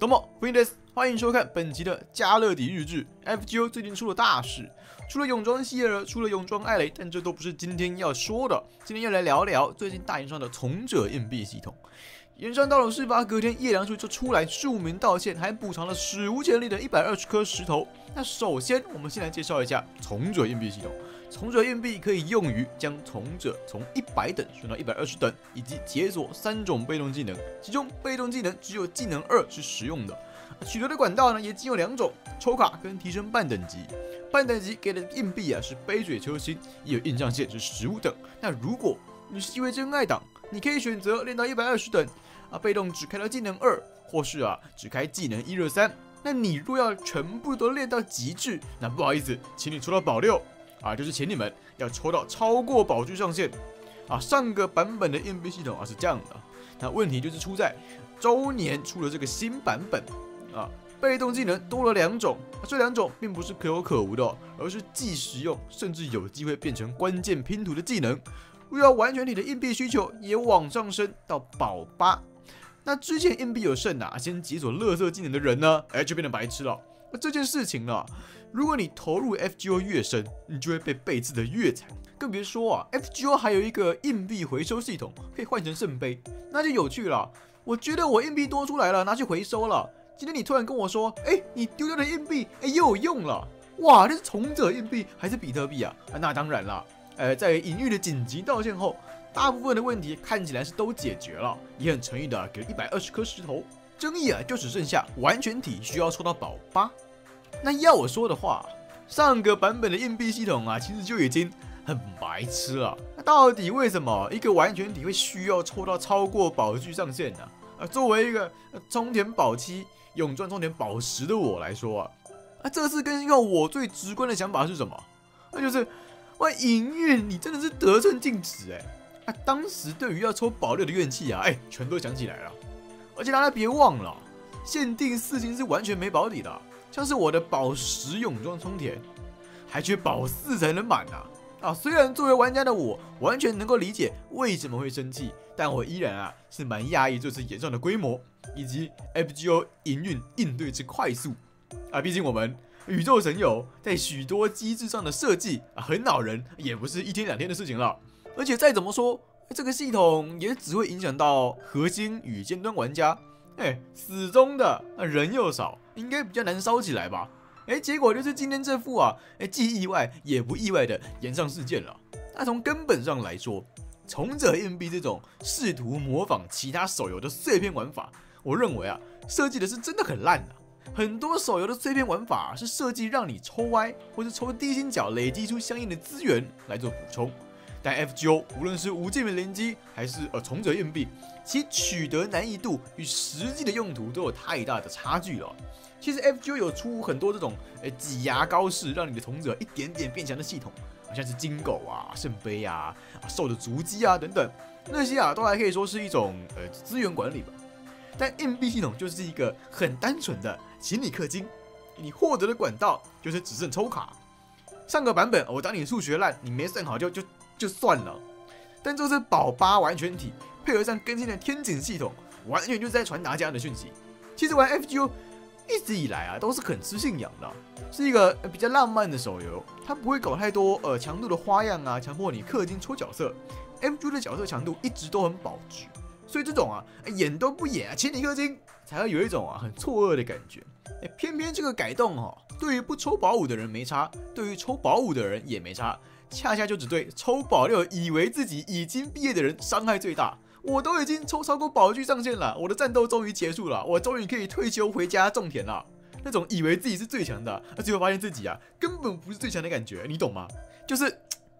どうも，欢迎欢迎收看本期的加勒底日志。FGO 最近出了大事，除了泳装希尔，除了泳装艾雷，但这都不是今天要说的。今天要来聊聊最近大营上的从者硬币系统。延上到了事发隔天，叶良树就出来署名道歉，还补偿了史无前例的120颗石头。那首先，我们先来介绍一下从者硬币系统。从者硬币可以用于将从者从100等升到120等，以及解锁3种被动技能，其中被动技能只有技能2是实用的。取得的管道呢也仅有2种，抽卡跟提升半等级。半等级给的硬币是杯水车薪，也有印象线是15等。那如果你是一位真爱党，你可以选择练到120等，被动只开到技能2，或是只开技能1、2、3。那你若要全部都练到极致，那不好意思，请你抽到宝6。就是请你们要抽到超过宝具上限上个版本的硬币系统是这样的，那问题就是出在周年出了这个新版本被动技能多了2种，这2种并不是可有可无的而是既实用，甚至有机会变成关键拼图的技能。若要完全体的硬币需求也往上升到宝8，那之前硬币有剩先解锁垃圾技能的人呢，就变成白痴了。这件事情如果你投入 FGO 越深，你就会被背刺的越惨。更别说FGO 还有一个硬币回收系统，可以换成圣杯，那就有趣了。我觉得我硬币多出来了，拿去回收了。今天你突然跟我说，你丢掉的硬币又有用了，哇，这是从者硬币还是比特币那当然了，在隐喻的紧急道歉后，大部分的问题看起来是都解决了，也很诚意的给了120颗石头。争议就只剩下完全体需要抽到宝8。那要我说的话，上个版本的硬币系统其实就已经很白痴了。那到底为什么一个完全体会需要抽到超过宝具上限呢？作为一个充填宝7、泳装充填宝10的我来说这次更新后我最直观的想法是什么？那就是营运你真的是得寸进尺当时对于要抽宝6的怨气全都想起来了。而且大家别忘了，限定4星是完全没保底的，像是我的宝10泳装充填，还缺宝4才能满虽然作为玩家的我完全能够理解为什么会生气，但我依然是蛮讶异这次演上的规模，以及 FGO 营运应对之快速毕竟我们宇宙神游在许多机制上的设计很恼人，也不是1天2天的事情了。而且再怎么说，这个系统也只会影响到核心与尖端玩家，死忠的人又少，应该比较难烧起来吧？结果就是今天这副既意外也不意外的炎上事件了。那从根本上来说，从者硬币这种试图模仿其他手游的碎片玩法，我认为设计的是真的很烂很多手游的碎片玩法是设计让你抽歪或是抽低星角累积出相应的资源来做补充。但 FGO 无论是无界面联机还是从者硬币，其取得难易度与实际的用途都有太大的差距了。其实 FGO 有出很多这种挤牙膏式让你的从者一点点变强的系统，像是金狗圣杯兽的足迹等等，那些都还可以说是一种资源管理吧。但硬币系统就是一个很单纯的请你氪金，你获得的管道就是只剩抽卡。上个版本我当你数学烂，你没算好就算了，但这次宝8完全体配合上更新的天井系统，完全就是在传达这样的讯息。其实玩 FGO 一直以来都是很吃信仰的，是一个比较浪漫的手游，它不会搞太多强度的花样强迫你氪金抽角色。FGO 的角色强度一直都很保值，所以这种演都不演请你氪金，才会有一种很错愕的感觉。偏偏这个改动对于不抽宝5的人没差，对于抽宝5的人也没差。恰恰就只对抽宝6以为自己已经毕业的人伤害最大。我都已经抽超过宝具上限了，我的战斗终于结束了，我终于可以退休回家种田了。那种以为自己是最强的，最后发现自己根本不是最强的感觉，你懂吗？就是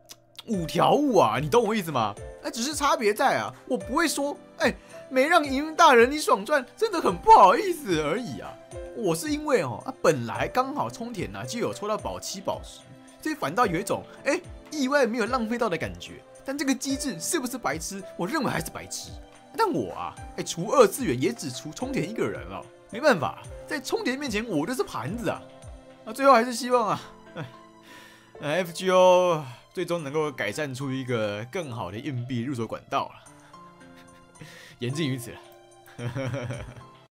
5条悟你懂我意思吗？只是差别在我不会说没让营运大人你爽赚，真的很不好意思而已我是因为本来刚好充填就有抽到宝7、宝10，所以反倒有一种意外没有浪费到的感觉。但这个机制是不是白痴？我认为还是白痴。但我除2次元也只除充填1个人了，没办法，在充填面前我就是盘子最后还是希望FGO 最终能够改善出一个更好的硬币入手管道了。言尽于此了。